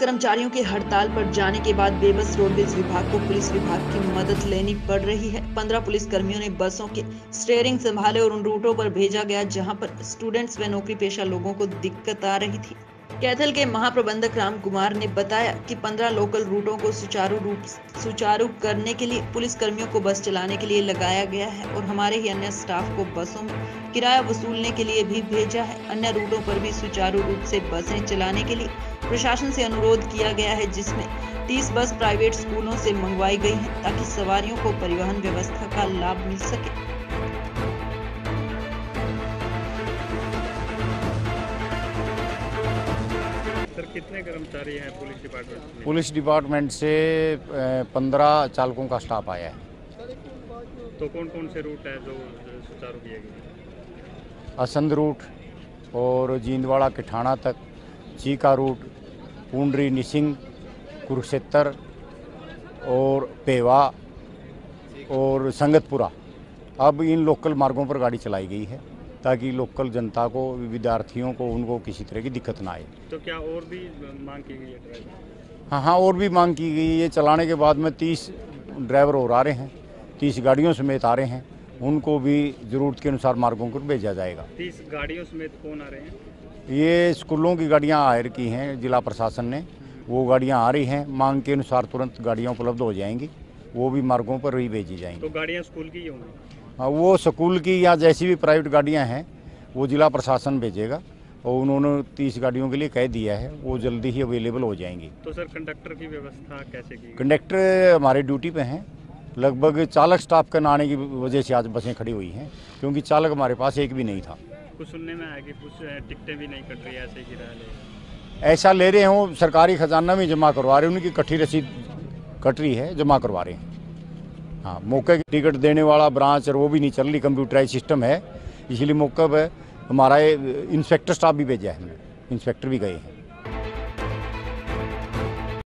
कर्मचारियों के हड़ताल पर जाने के बाद बेबस रोडवेज विभाग को पुलिस विभाग की मदद लेनी पड़ रही है। 15 पुलिस कर्मियों ने बसों के स्टीयरिंग संभाले और उन रूटों पर भेजा गया जहां पर स्टूडेंट्स व नौकरी पेशा लोगों को दिक्कत आ रही थी। कैथल के महाप्रबंधक राम कुमार ने बताया कि 15 लोकल रूटों को सुचारू करने के लिए पुलिस कर्मियों को बस चलाने के लिए लगाया गया है और हमारे ही अन्य स्टाफ को बसों में किराया वसूलने के लिए भी भेजा है। अन्य रूटों पर भी सुचारू रूप से बसें चलाने के लिए प्रशासन से अनुरोध किया गया है, जिसमें 30 बस प्राइवेट स्कूलों से मंगवाई गई हैं ताकि सवारियों को परिवहन व्यवस्था का लाभ मिल सके। सर, कितने कर्मचारी हैं पुलिस डिपार्टमेंट में? पुलिस डिपार्टमेंट से 15 चालकों का स्टाफ आया है। तो कौन कौन से रूट है जो सुचारू किए गए? असंध रूट और जींदवाड़ा के ठाणा तक, चीका रूट, पुंडरी निसिंग, कुरुक्षेत्र और पेवा और संगतपुरा। अब इन लोकल मार्गों पर गाड़ी चलाई गई है ताकि लोकल जनता को, विद्यार्थियों को, उनको किसी तरह की दिक्कत ना आए। तो क्या और भी मांग की गई है ड्राइवर? हाँ, और भी मांग की गई है। चलाने के बाद में 30 ड्राइवर और आ रहे हैं, 30 गाड़ियों समेत आ रहे हैं, उनको भी ज़रूरत के अनुसार मार्गों पर भेजा जाएगा। 30 गाड़ियों समेत कौन आ रहे हैं? ये स्कूलों की गाड़ियां हायर की हैं जिला प्रशासन ने, वो गाड़ियां आ रही हैं। मांग के अनुसार तुरंत गाड़ियां उपलब्ध हो जाएंगी, वो भी मार्गों पर ही भेजी जाएंगी। तो गाड़ियां स्कूल की ही होंगी? हाँ, वो स्कूल की या जैसी भी प्राइवेट गाड़ियां हैं वो जिला प्रशासन भेजेगा और उन्होंने 30 गाड़ियों के लिए कह दिया है, वो जल्दी ही अवेलेबल हो जाएंगी। तो सर, कंडक्टर की व्यवस्था कैसे की? कंडक्टर हमारे ड्यूटी पे हैं। लगभग चालक स्टाफ के ना आने की वजह से आज बसें खड़ी हुई हैं, क्योंकि चालक हमारे पास एक भी नहीं था। कुछ सुनने में आया कि कुछ टिकटें भी नहीं कट रही, ऐसे ही किराया ले ऐसा ले रहे हों, सरकारी खजाना में जमा करवा रहे हैं, उनकी कट्ठी रसीद कट रही है, जमा करवा रहे हैं। हाँ, मौके की टिकट देने वाला ब्रांच और वो भी नहीं चल रही, कंप्यूटराइज सिस्टम है, इसलिए मौके पर हमारा इंस्पेक्टर स्टाफ भी भेजा है, हमने इंस्पेक्टर भी गए हैं।